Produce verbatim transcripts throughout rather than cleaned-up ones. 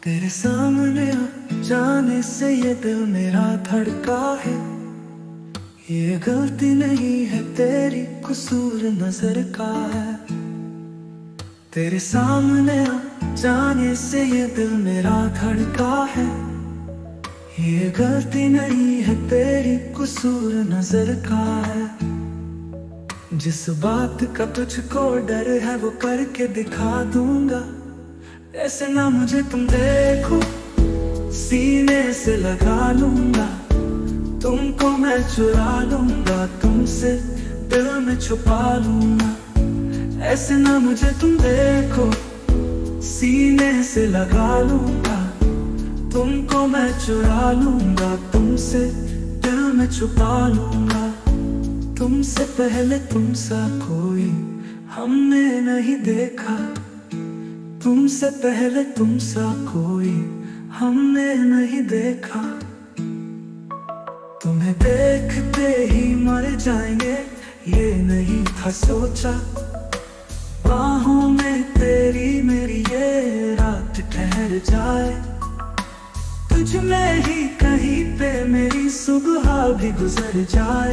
तेरे सामने आ जाने से ये दिल मेरा धड़का है। ये गलती नहीं है तेरी, कसूर नजर का है। तेरे सामने आ जाने से ये दिल मेरा धड़का है। ये गलती नहीं है तेरी, कसूर नजर का है। जिस बात का तुझको डर है वो करके दिखा दूंगा। ऐसे ना मुझे तुम देखो, सीने से लगा लूंगा। तुमको मैं चुरा लूंगा, तुमसे दिल में छुपा लूंगा। ऐसे ना मुझे तुम देखो, सीने से लगा लूंगा। तुमको मैं चुरा लूंगा, तुमसे दिल में छुपा लूंगा। तुमसे पहले तुम सा कोई हमने नहीं देखा। तुमसे पहले तुम सा कोई हमने नहीं देखा। तुम्हें देखते ही मर जाएंगे, ये नहीं था सोचा। बाहों में तेरी मेरी ये रात ठहर जाए। तुझ में ही कहीं पे मेरी सुबह भी गुजर जाए।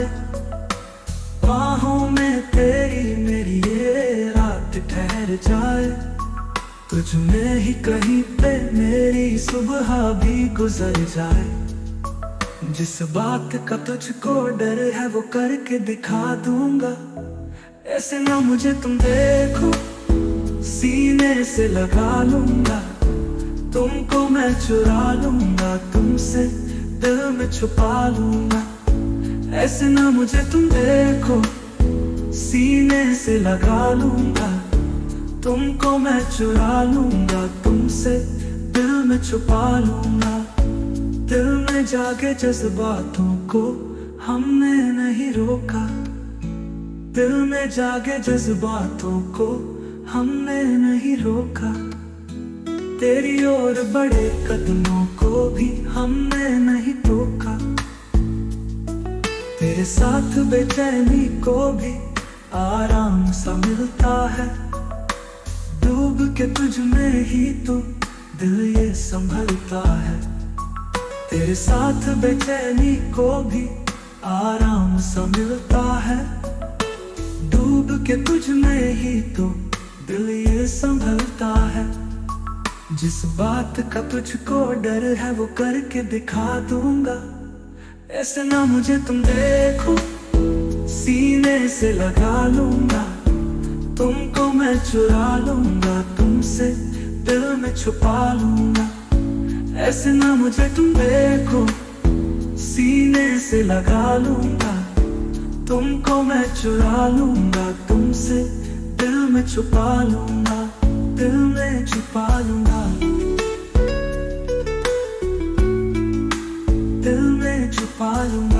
बाहों में तेरी मेरी ये रात ठहर जाए। तुझ में ही कहीं पे मेरी सुबह भी गुजर जाए। जिस बात का तुझको डर है वो करके दिखा दूंगा। ऐसे ना मुझे तुम देखो, सीने से लगा लूंगा। तुमको मैं चुरा लूंगा, तुमसे दिल में छुपा लूंगा। ऐसे ना मुझे तुम देखो, सीने से लगा लूंगा। तुमको मैं चुरा लूंगा, तुमसे दिल में छुपा लूंगा। दिल में जागे जज्बातों को हमने नहीं रोका। दिल में जागे जज्बातों को हमने नहीं रोका। तेरी ओर बड़े कदमों को भी हमने नहीं रोका। तेरे साथ बेचैनी को भी आराम सा मिलता है। डूब के तुझ में ही तो दिल ये संभलता है। तेरे साथ बेचैनी को भी आराम सा मिलता है। डूब के तुझ में ही तो दिल ये संभलता है। जिस बात का तुझको डर है वो करके दिखा दूंगा। ऐसे ना मुझे तुम देखो, सीने से लगा लूंगा। तुमको मैं चुरा लूंगा, तुमसे दिल में छुपा लूंगा। ऐसे ना मुझे तुम देखो, सीने से लगा लूंगा। तुमको मैं चुरा लूंगा, तुमसे दिल में छुपा लूंगा। दिल में छुपा लूंगा, दिल में छुपा लूंगा।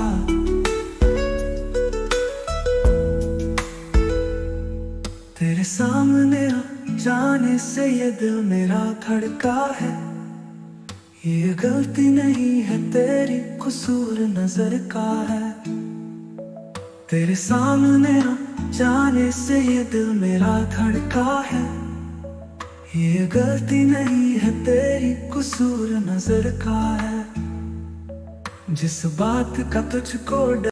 तेरे सामने आ जाने से ये दिल मेरा धड़का है। ये गलती नहीं है तेरी, कसूर नजर का है। तेरे सामने आ जाने से ये दिल मेरा धड़का है। ये गलती नहीं है तेरी, कसूर नजर का है। जिस बात का तुझको